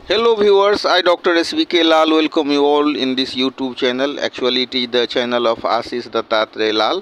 Hello viewers, I Dr. SVK Lal welcome you all in this YouTube channel. Actually it is the channel of Ashish Dattatreya Lal.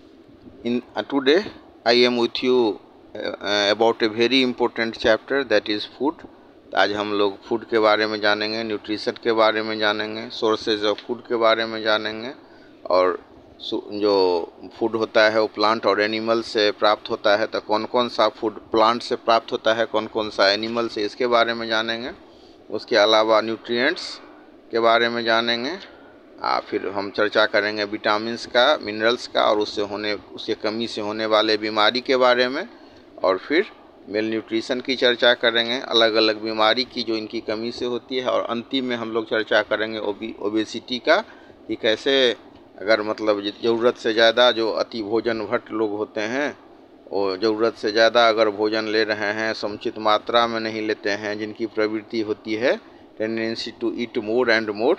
Today I am with you about a very important chapter, that is food. आज हम लोग food के बारे में जानेंगे, nutrition के बारे में जानेंगे, सोर्सेज ऑफ फूड के बारे में जानेंगे और जो फूड होता है वो प्लांट और एनिमल से प्राप्त होता है। तो कौन कौन सा फूड प्लांट से प्राप्त होता है, कौन कौन सा एनिमल से, इसके बारे में जानेंगे। उसके अलावा न्यूट्रिएंट्स के बारे में जानेंगे। फिर हम चर्चा करेंगे विटामिन्स का, मिनरल्स का और उसके कमी से होने वाले बीमारी के बारे में। और फिर मेल न्यूट्रिशन की चर्चा करेंगे, अलग अलग बीमारी की जो इनकी कमी से होती है। और अंतिम में हम लोग चर्चा करेंगे ओबेसिटी का, कि कैसे अगर मतलब ज़रूरत से ज़्यादा जो अति भोजन भट्ट लोग होते हैं, वो ज़रूरत से ज़्यादा अगर भोजन ले रहे हैं, समुचित मात्रा में नहीं लेते हैं, जिनकी प्रवृत्ति होती है tendency to eat more and more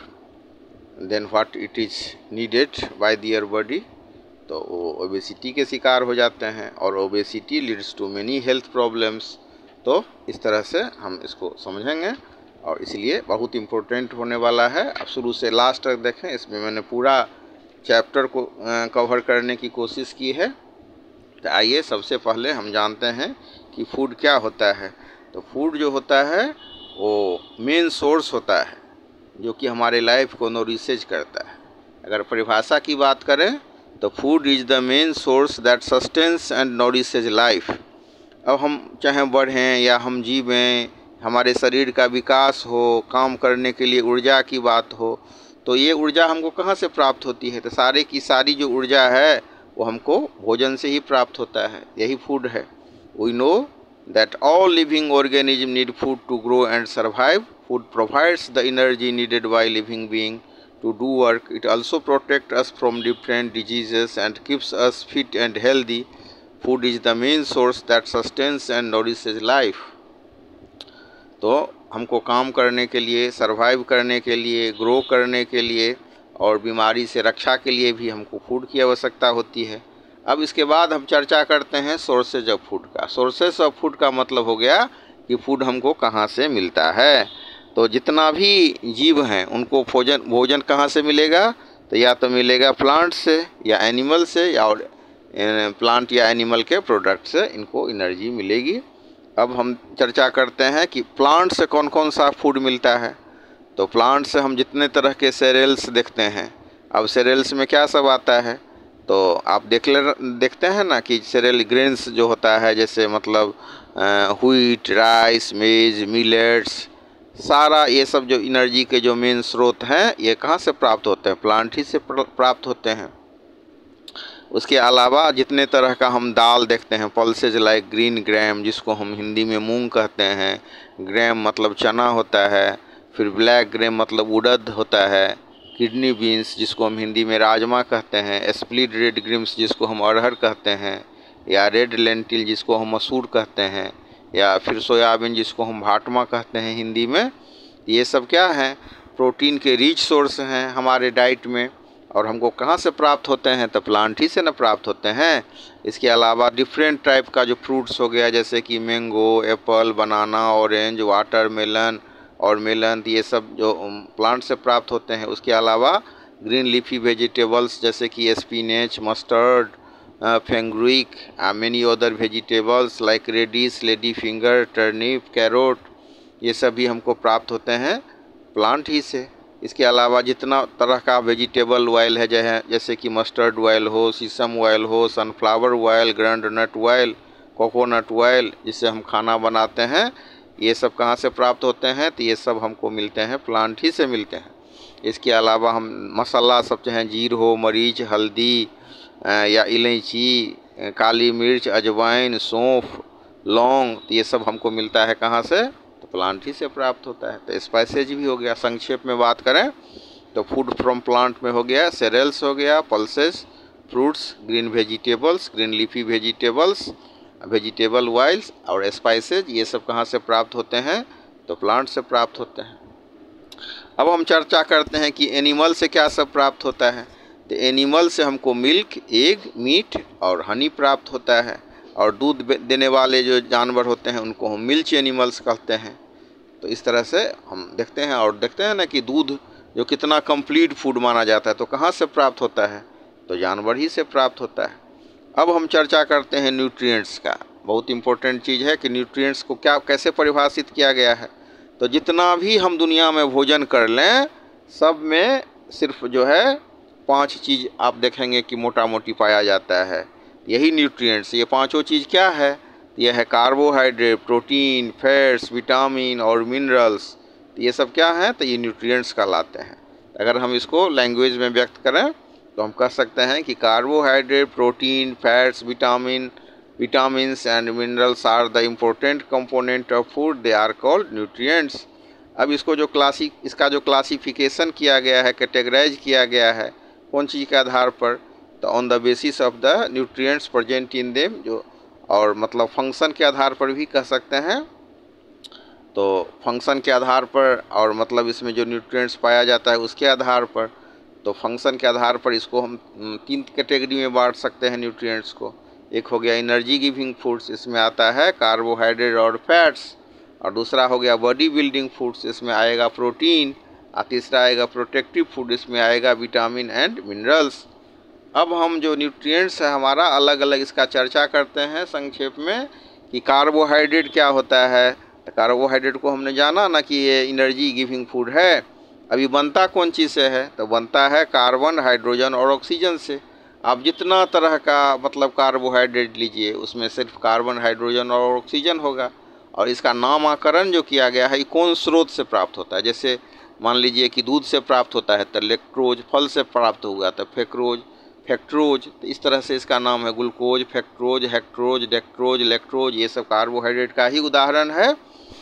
then what it is needed by their body, तो वो ओबेसिटी के शिकार हो जाते हैं। और obesity leads to many health problems. तो इस तरह से हम इसको समझेंगे और इसलिए बहुत इम्पोर्टेंट होने वाला है। अब शुरू से लास्ट तक देखें, इसमें मैंने पूरा चैप्टर को कवर करने की कोशिश की है। तो आइए सबसे पहले हम जानते हैं कि फूड क्या होता है। तो फूड जो होता है वो मेन सोर्स होता है जो कि हमारे लाइफ को नरिशेज करता है। अगर परिभाषा की बात करें तो food is the main source that sustains and nourishes life. अब हम चाहे बढ़ें या हम जीवें, हमारे शरीर का विकास हो, काम करने के लिए ऊर्जा की बात हो, तो ये ऊर्जा हमको कहाँ से प्राप्त होती है? तो सारे की सारी जो ऊर्जा है वो हमको भोजन से ही प्राप्त होता है, यही फूड है। We know that all living organism need food to grow and survive. Food provides the energy needed by living being to do work. It also protect us from different diseases and keeps us fit and healthy. Food is the main source that sustains and nourishes life. तो हमको काम करने के लिए, survive करने के लिए, grow करने के लिए और बीमारी से रक्षा के लिए भी हमको फूड की आवश्यकता होती है। अब इसके बाद हम चर्चा करते हैं सोर्सेज ऑफ फूड का। सोर्सेज ऑफ फूड का मतलब हो गया कि फूड हमको कहाँ से मिलता है। तो जितना भी जीव हैं उनको भोजन कहाँ से मिलेगा? तो या तो मिलेगा प्लांट से या एनिमल से, या और प्लांट या एनिमल के प्रोडक्ट से इनको एनर्जी मिलेगी। अब हम चर्चा करते हैं कि प्लांट से कौन कौन सा फूड मिलता है। तो प्लांट से हम जितने तरह के सेरेल्स देखते हैं, अब सेरेल्स में क्या सब आता है तो आप देखते हैं ना कि सेरेल ग्रेन्स जो होता है, जैसे मतलब व्हीट, राइस, मेज, मिलेट्स, सारा ये सब जो एनर्जी के जो मेन स्रोत हैं ये कहाँ से प्राप्त होते हैं? प्लांट ही से प्राप्त होते हैं। उसके अलावा जितने तरह का हम दाल देखते हैं, पल्सेज लाइक ग्रीन ग्राम, जिसको हम हिंदी में मूंग कहते हैं, ग्राम मतलब चना होता है, फिर ब्लैक ग्राम मतलब उड़द होता है, किडनी बीन्स जिसको हम हिंदी में राजमा कहते हैं, स्प्लिट रेड ग्राम्स जिसको हम अरहर कहते हैं, या रेड लेंटिल जिसको हम मसूर कहते हैं, या फिर सोयाबीन जिसको हम भाटमा कहते हैं हिंदी में। ये सब क्या है? प्रोटीन के रिच सोर्स हैं हमारे डाइट में। और हमको कहाँ से प्राप्त होते हैं? तो प्लांट ही से न प्राप्त होते हैं। इसके अलावा डिफरेंट टाइप का जो फ्रूट्स हो गया, जैसे कि mango, apple, banana, orange, watermelon और मेलन, ये सब जो प्लांट से प्राप्त होते हैं। उसके अलावा ग्रीन लीफी वेजिटेबल्स जैसे कि spinach, mustard, fenugreek, many other vegetables like radish, lady finger, turnip, carrot, ये सब भी हमको प्राप्त होते हैं प्लांट ही से। इसके अलावा जितना तरह का वेजिटेबल ऑयल है, जैसे कि मस्टर्ड ऑयल हो, सीसम ऑयल हो, sunflower oil, groundnut oil, coconut oil, जिससे हम खाना बनाते हैं, ये सब कहाँ से प्राप्त होते हैं? तो ये सब हमको मिलते हैं प्लांट ही से मिलते हैं। इसके अलावा हम मसाला सब चाहे जीर हो, मरीच, हल्दी या इलायची, काली मिर्च, अजवाइन, सौंफ, लौंग, तो ये सब हमको मिलता है कहाँ से? तो प्लांट ही से प्राप्त होता है। तो स्पाइसेज भी हो गया। संक्षेप में बात करें तो फूड फ्रॉम प्लांट में हो गया सेरेल्स हो गया, pulses, fruits, green vegetables, green leafy vegetables, vegetable oils और स्पाइसेज, ये सब कहाँ से प्राप्त होते हैं? तो प्लांट से प्राप्त होते हैं। अब हम चर्चा करते हैं कि एनिमल से क्या सब प्राप्त होता है। तो एनिमल से हमको मिल्क, एग, मीट और हनी प्राप्त होता है। और दूध देने वाले जो जानवर होते हैं उनको हम मिल्च एनिमल्स कहते हैं। तो इस तरह से हम देखते हैं। और देखते हैं ना कि दूध जो कितना कंप्लीट फूड माना जाता है, तो कहाँ से प्राप्त होता है, तो जानवर ही से प्राप्त होता है। अब हम चर्चा करते हैं न्यूट्रिएंट्स का। बहुत इंपॉर्टेंट चीज़ है कि न्यूट्रिएंट्स को क्या कैसे परिभाषित किया गया है। तो जितना भी हम दुनिया में भोजन कर लें, सब में सिर्फ जो है 5 चीज़ आप देखेंगे कि मोटा मोटी पाया जाता है, यही न्यूट्रिएंट्स। ये पांचों चीज़ क्या है, यह है कार्बोहाइड्रेट, प्रोटीन, फैट्स, विटामिन और मिनरल्स। तो ये सब क्या है, तो ये न्यूट्रिएंट्स कहलाते हैं। अगर हम इसको लैंग्वेज में व्यक्त करें तो हम कह सकते हैं कि carbohydrate, protein, fats, vitamins and minerals are the important component of food, they are called nutrients. अब इसको जो इसका जो क्लासिफिकेशन किया गया है, कैटेगराइज किया गया है, कौन चीज़ के आधार पर, तो on the basis of the nutrients present in them, जो और मतलब फंक्शन के आधार पर भी कह सकते हैं। तो फंक्शन के आधार पर और मतलब इसमें जो न्यूट्रिएंट्स पाया जाता है उसके आधार पर, तो फंक्शन के आधार पर इसको हम 3 कैटेगरी में बांट सकते हैं न्यूट्रिएंट्स को। एक हो गया एनर्जी गिविंग फूड्स, इसमें आता है कार्बोहाइड्रेट और फैट्स। और दूसरा हो गया बॉडी बिल्डिंग फूड्स, इसमें आएगा प्रोटीन। और तीसरा आएगा प्रोटेक्टिव फूड, इसमें आएगा विटामिन एंड मिनरल्स। अब हम जो न्यूट्रिएंट्स है हमारा अलग अलग इसका चर्चा करते हैं संक्षेप में कि कार्बोहाइड्रेट क्या होता है। तो कार्बोहाइड्रेट को हमने जाना ना कि ये एनर्जी गिविंग फूड है। अभी बनता कौन चीज़ से है, तो बनता है कार्बन, हाइड्रोजन और ऑक्सीजन से। आप जितना तरह का मतलब कार्बोहाइड्रेट लीजिए, उसमें सिर्फ कार्बन, हाइड्रोजन और ऑक्सीजन होगा। और इसका नामकरण जो किया गया है, ये कौन स्रोत से प्राप्त होता है। जैसे मान लीजिए कि दूध से प्राप्त होता है तो लैक्टोज, फल से प्राप्त होगा तो फ्रक्टोज। तो इस तरह से इसका नाम है glucose, fructose, hexose, dextrose, lactose. ये सब कार्बोहाइड्रेट का ही उदाहरण है।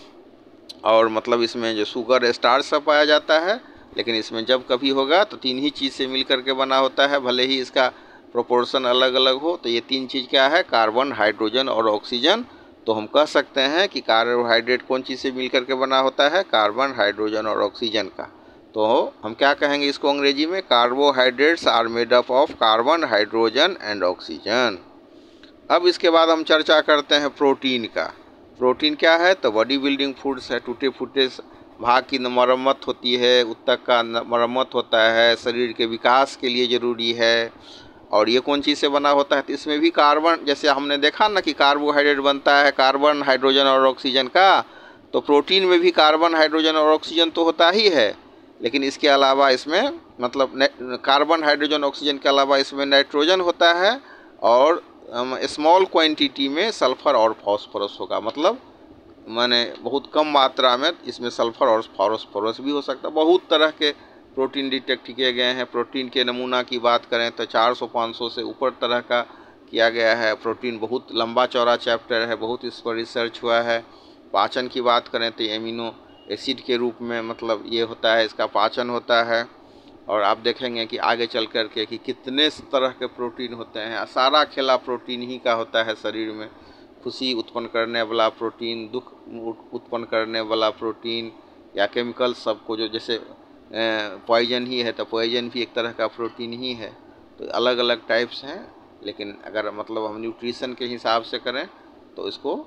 और मतलब इसमें जो शुगर, स्टार्च सब पाया जाता है, लेकिन इसमें जब कभी होगा तो 3 ही चीज़ से मिल करके बना होता है, भले ही इसका प्रोपोर्शन अलग अलग हो। तो ये 3 चीज़ क्या है, कार्बन, हाइड्रोजन और ऑक्सीजन। तो हम कह सकते हैं कि कार्बोहाइड्रेट कौन चीज़ से मिल करके बना होता है, कार्बन, हाइड्रोजन और ऑक्सीजन का। तो हम क्या कहेंगे इसको अंग्रेजी में, carbohydrates are made up of carbon, hydrogen and oxygen. अब इसके बाद हम चर्चा करते हैं प्रोटीन का। प्रोटीन क्या है, तो बॉडी बिल्डिंग फूड्स है। टूटे फूटे भाग की मरम्मत होती है, ऊतक का मरम्मत होता है, शरीर के विकास के लिए ज़रूरी है। और ये कौन चीज़ से बना होता है, तो इसमें भी कार्बन, जैसे हमने देखा ना कि कार्बोहाइड्रेट बनता है कार्बन, हाइड्रोजन और ऑक्सीजन का, तो प्रोटीन में भी कार्बन, हाइड्रोजन और ऑक्सीजन तो होता ही है। लेकिन इसके अलावा इसमें मतलब कार्बन, हाइड्रोजन, ऑक्सीजन के अलावा इसमें नाइट्रोजन होता है और स्मॉल क्वांटिटी में सल्फ़र और फॉस्फोरस होगा। मतलब माने बहुत कम मात्रा में इसमें सल्फ़र और फॉस्फोरस भी हो सकता है। बहुत तरह के प्रोटीन डिटेक्ट किए गए हैं। प्रोटीन के नमूना की बात करें तो 400-500 से ऊपर तरह का किया गया है। प्रोटीन बहुत लंबा चौड़ा चैप्टर है, बहुत इस पर रिसर्च हुआ है। पाचन की बात करें तो एमिनो एसिड के रूप में मतलब ये होता है, इसका पाचन होता है। और आप देखेंगे कि आगे चल कर के कि कितने तरह के प्रोटीन होते हैं। सारा खेला प्रोटीन ही का होता है शरीर में। खुशी उत्पन्न करने वाला प्रोटीन, दुख उत्पन्न करने वाला प्रोटीन, या केमिकल सबको जो जैसे पॉइजन ही है तो पॉइजन भी एक तरह का प्रोटीन ही है। तो अलग अलग टाइप्स हैं। लेकिन अगर मतलब हम न्यूट्रिशन के हिसाब से करें तो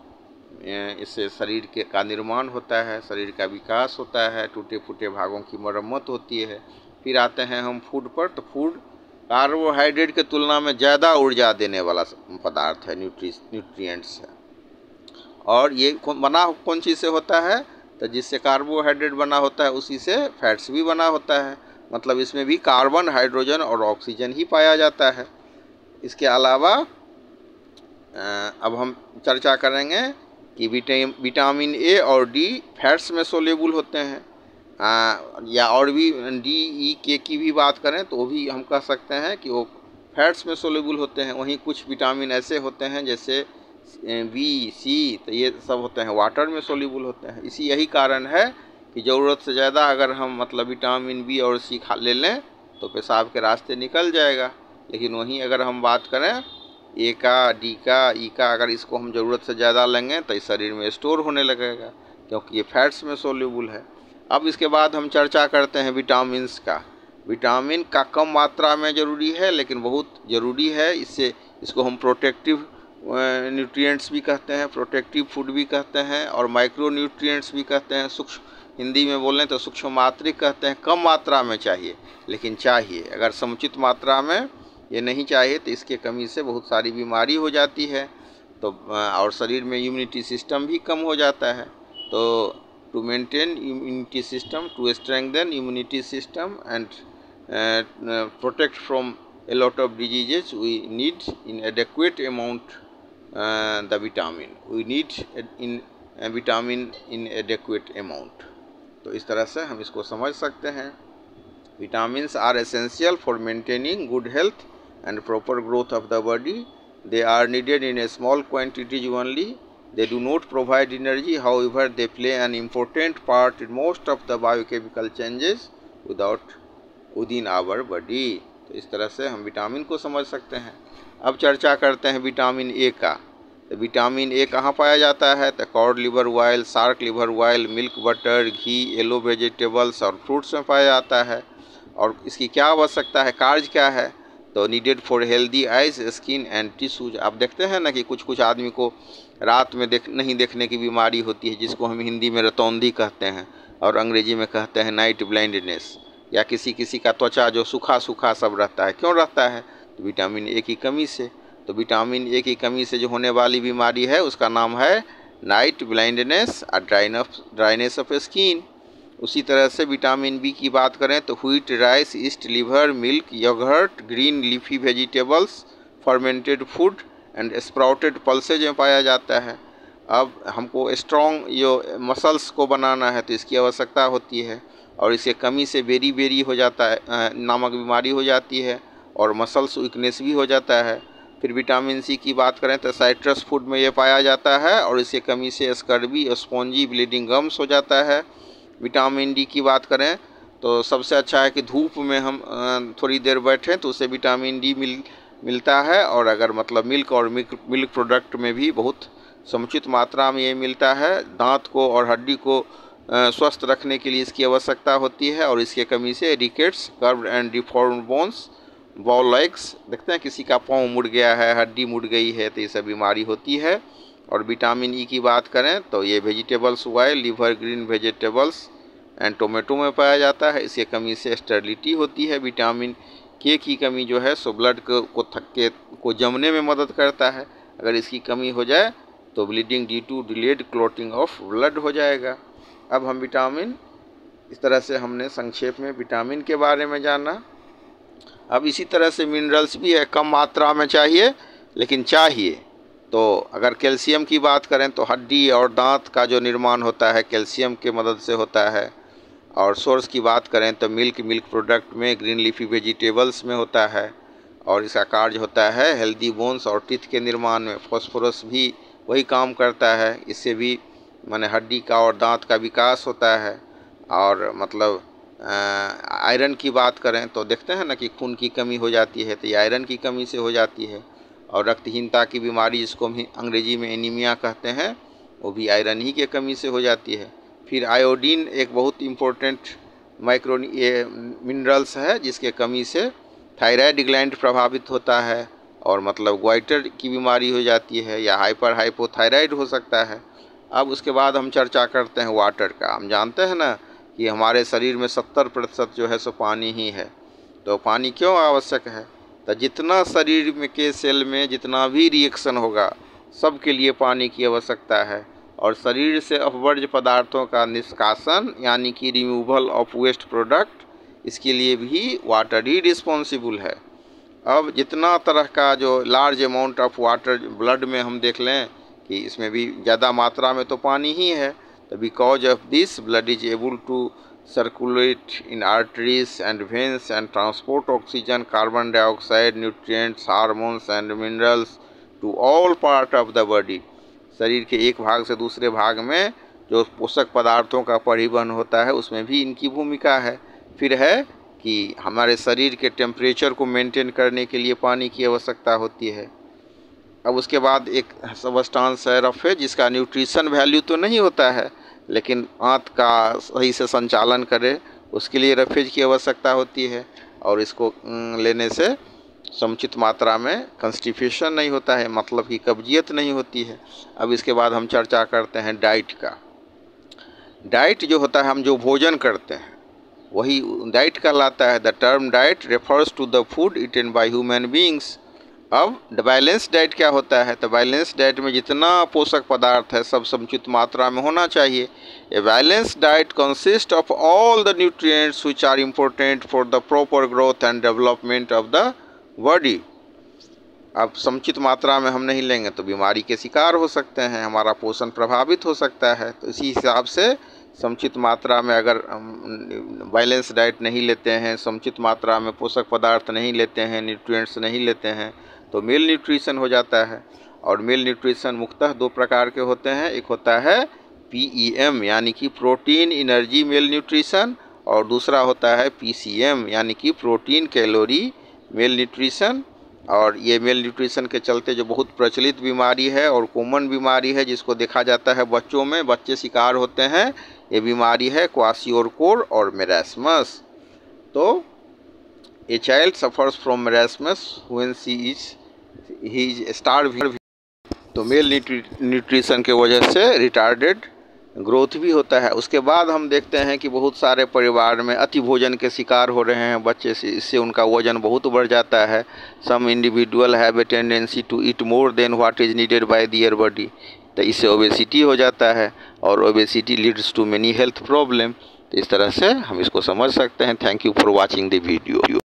इससे शरीर का निर्माण होता है, शरीर का विकास होता है, टूटे फूटे भागों की मरम्मत होती है। फिर आते हैं हम फूड पर। तो फूड कार्बोहाइड्रेट के तुलना में ज़्यादा ऊर्जा देने वाला पदार्थ है, न्यूट्रिएंट्स है। और ये बना कौन चीज़ से होता है, तो जिससे कार्बोहाइड्रेट बना होता है उसी से फैट्स भी बना होता है। मतलब इसमें भी कार्बन, हाइड्रोजन और ऑक्सीजन ही पाया जाता है। इसके अलावा अब हम चर्चा करेंगे कि विटामिन ए और डी फैट्स में सोल्यूबल होते हैं। या और भी डी, ई, के की भी बात करें तो वो भी हम कह सकते हैं कि वो फैट्स में सोल्यूबल होते हैं। वहीं कुछ विटामिन ऐसे होते हैं जैसे बी, सी, तो ये सब होते हैं वाटर में सोल्यूबल होते हैं। यही कारण है कि ज़रूरत से ज़्यादा अगर हम मतलब विटामिन बी और सी खा लें तो पेशाब के रास्ते निकल जाएगा। लेकिन वहीं अगर हम बात करें ए का, डी का, ई का, अगर इसको हम ज़रूरत से ज़्यादा लेंगे तो इस शरीर में स्टोर होने लगेगा, क्योंकि ये फैट्स में सोल्यूबल है। अब इसके बाद हम चर्चा करते हैं विटामिन्स का। विटामिन का कम मात्रा में ज़रूरी है लेकिन बहुत ज़रूरी है। इसको हम प्रोटेक्टिव न्यूट्रिएंट्स भी कहते हैं, प्रोटेक्टिव फूड भी कहते हैं और माइक्रो न्यूट्रिएंट्स भी कहते हैं। सूक्ष्म, हिंदी में बोलें तो सूक्ष्म मात्रिक कहते हैं। कम मात्रा में चाहिए, लेकिन चाहिए। अगर समुचित मात्रा में ये नहीं चाहिए तो इसके कमी से बहुत सारी बीमारी हो जाती है, तो और शरीर में इम्यूनिटी सिस्टम भी कम हो जाता है। तो to maintain immunity system, to strengthen immunity system and protect from a lot of diseases, we need in adequate amount the vitamin. We need in vitamin in adequate amount. तो इस तरह से हम इसको समझ सकते हैं। Vitamins are essential for maintaining good health and proper growth of the body. They are needed in a small quantities only. They do not provide energy, however they play an important part in most of the biochemical changes within our body. तो इस तरह से हम vitamin को समझ सकते हैं। अब चर्चा करते हैं विटामिन ए का। तो विटामिन ए कहाँ पाया जाता है? तो cod liver oil, shark liver oil, milk, butter, ghee, yellow vegetables और फ्रूट्स में पाया जाता है। और इसकी क्या आवश्यकता है, कार्य क्या है? तो needed for healthy eyes, skin and tissues. आप देखते हैं ना कि कुछ कुछ आदमी को रात में नहीं देखने की बीमारी होती है, जिसको हम हिंदी में रतौंधी कहते हैं और अंग्रेजी में कहते हैं नाइट ब्लाइंडनेस। या किसी किसी का त्वचा जो सूखा सूखा सब रहता है, क्यों रहता है? तो विटामिन ए की कमी से। तो विटामिन ए की कमी से जो होने वाली बीमारी है उसका नाम है नाइट ब्लाइंडनेस और ड्राइनेस ऑफ स्किन। उसी तरह से विटामिन बी की बात करें तो wheat, rice, yeast, liver, milk, yogurt, green leafy vegetables, fermented food and sprouted pulses में पाया जाता है। अब हमको स्ट्रॉन्ग जो मसल्स को बनाना है तो इसकी आवश्यकता होती है, और इसके कमी से बेरी हो जाता है, नामक बीमारी हो जाती है और मसल्स वीकनेस भी हो जाता है। फिर विटामिन सी की बात करें तो साइट्रस फूड में ये पाया जाता है और इसके कमी से स्कर्वी, स्पॉन्जी, ब्लीडिंग गम्स हो जाता है। विटामिन डी की बात करें तो सबसे अच्छा है कि धूप में हम थोड़ी देर बैठें तो उससे विटामिन डी मिलता है। और अगर मतलब मिल्क और मिल्क प्रोडक्ट में भी बहुत समुचित मात्रा में ये मिलता है। दांत को और हड्डी को स्वस्थ रखने के लिए इसकी आवश्यकता होती है, और इसके कमी से rickets, curved and deformed bones, bow legs, देखते हैं किसी का पाँव मुड़ गया है, हड्डी मुड़ गई है, तो ये सब बीमारी होती है। और विटामिन ई की बात करें तो ये vegetables oil, liver, green vegetables and tomato में पाया जाता है। इसके कमी से स्टेरिलिटी होती है। विटामिन के की कमी जो है सो ब्लड को जमने में मदद करता है। अगर इसकी कमी हो जाए तो bleeding due to delayed clotting of blood हो जाएगा। अब हम विटामिन, इस तरह से हमने संक्षेप में विटामिन के बारे में जाना। अब इसी तरह से मिनरल्स भी है, कम मात्रा में चाहिए लेकिन चाहिए। तो अगर कैल्शियम की बात करें तो हड्डी और दांत का जो निर्माण होता है कैल्शियम के मदद से होता है। और सोर्स की बात करें तो मिल्क प्रोडक्ट में, ग्रीन लीफी वेजिटेबल्स में होता है। और इसका कार्य होता है हेल्दी बोन्स और टीथ के निर्माण में। फॉस्फोरस भी वही काम करता है, इससे भी माने हड्डी का और दांत का विकास होता है। और मतलब आयरन की बात करें तो देखते हैं ना कि खून की कमी हो जाती है, तो ये आयरन की कमी से हो जाती है। और रक्तहीनता की बीमारी, जिसको हम अंग्रेजी में एनीमिया कहते हैं, वो भी आयरन ही की कमी से हो जाती है। फिर आयोडीन एक बहुत इम्पोर्टेंट माइक्रो मिनरल्स है, जिसके कमी से थायराइड ग्लैंड प्रभावित होता है और मतलब ग्वाइटर की बीमारी हो जाती है या हाइपोथायराइड हो सकता है। अब उसके बाद हम चर्चा करते हैं वाटर का। हम जानते हैं ना कि हमारे शरीर में 70% जो है सो पानी ही है। तो पानी क्यों आवश्यक है? तो जितना शरीर में के सेल में जितना भी रिएक्शन होगा सब के लिए पानी की आवश्यकता है। और शरीर से अपवर्ज्य पदार्थों का निष्कासन यानी कि रिमूवल ऑफ वेस्ट प्रोडक्ट, इसके लिए भी वाटर ही रिस्पॉन्सिबल है। अब जितना तरह का जो large amount of water blood में हम देख लें कि इसमें भी ज़्यादा मात्रा में तो पानी ही है। तो because of this blood is able to circulate in arteries and veins and transport oxygen, carbon dioxide, nutrients, hormones and minerals to all part of the body. शरीर के एक भाग से दूसरे भाग में जो पोषक पदार्थों का परिवहन होता है उसमें भी इनकी भूमिका है। फिर है कि हमारे शरीर के टेम्परेचर को मेंटेन करने के लिए पानी की आवश्यकता होती है। अब उसके बाद एक सबस्टांस है रफेज, जिसका न्यूट्रिशन वैल्यू तो नहीं होता है, लेकिन आंत का सही से संचालन करे उसके लिए रफेज की आवश्यकता होती है। और इसको लेने से समुचित मात्रा में कंस्टिपेशन नहीं होता है, मतलब कि कब्जियत नहीं होती है। अब इसके बाद हम चर्चा करते हैं डाइट का। डाइट जो होता है, हम जो भोजन करते हैं वही डाइट कहलाता है। The term diet refers to the food eaten by human beings. अब बैलेंस डाइट क्या होता है? तो बैलेंस डाइट में जितना पोषक पदार्थ है सब समुचित मात्रा में होना चाहिए। A balance diet consist of all the nutrients which are important for the proper growth and development of the body. अब समुचित मात्रा में हम नहीं लेंगे तो बीमारी के शिकार हो सकते हैं, हमारा पोषण प्रभावित हो सकता है। तो इसी हिसाब से समुचित मात्रा में अगर बैलेंस डाइट नहीं लेते हैं, समुचित मात्रा में पोषक पदार्थ नहीं लेते हैं, न्यूट्रिएंट्स नहीं लेते हैं, तो मेल न्यूट्रिशन हो जाता है। और मेल न्यूट्रिशन मुख्यतः दो प्रकार के होते हैं। एक होता है PEM यानी कि प्रोटीन एनर्जी मेल न्यूट्रिशन, और दूसरा होता है PCM यानी कि प्रोटीन कैलोरी मेल न्यूट्रिशन। और ये मेल न्यूट्रिशन के चलते जो बहुत प्रचलित बीमारी है और कॉमन बीमारी है, जिसको देखा जाता है बच्चों में, बच्चे शिकार होते हैं, ये बीमारी है क्वाशियोरकोर और मेरास्मस। तो a child suffers from marasmus when he is starving. तो मेल न्यूट्रिशन के वजह से रिटार्डेड ग्रोथ भी होता है। उसके बाद हम देखते हैं कि बहुत सारे परिवार में अति भोजन के शिकार हो रहे हैं बच्चे से, इससे उनका वजन बहुत बढ़ जाता है। Some individual have a tendency to eat more then what is needed by their body. तो इससे ओबेसिटी हो जाता है और obesity leads to many health problem. तो इस तरह से हम इसको समझ सकते हैं। Thank you for watching the video.